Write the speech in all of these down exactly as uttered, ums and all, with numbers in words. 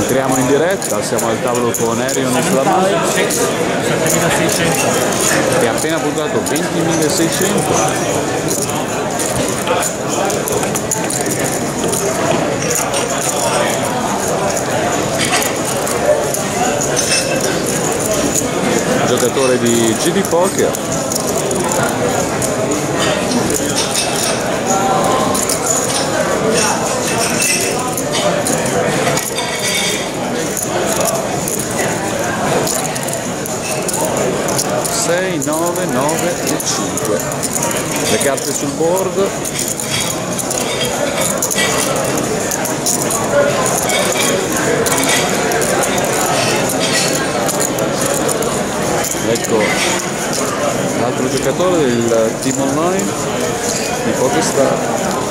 Entriamo in diretta, siamo al tavolo con Erion Islamay che ha appena puntato ventimilaseicento. Giocatore di G D Poker. sei, nove, nove e cinque. Le carte sul board. Ecco l'altro giocatore del team online di Pokerstar.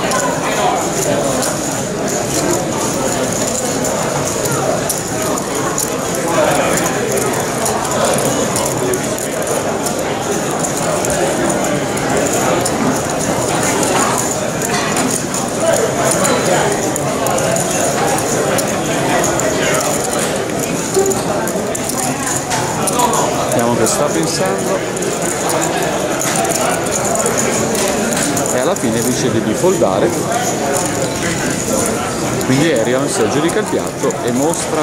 Vediamo che sta pensando e alla fine decide di foldare, quindi Erion si aggiudica il piatto e mostra,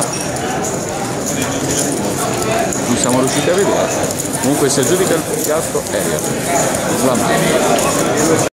non siamo riusciti a vedere, comunque si aggiudica il piatto Erion Islamay.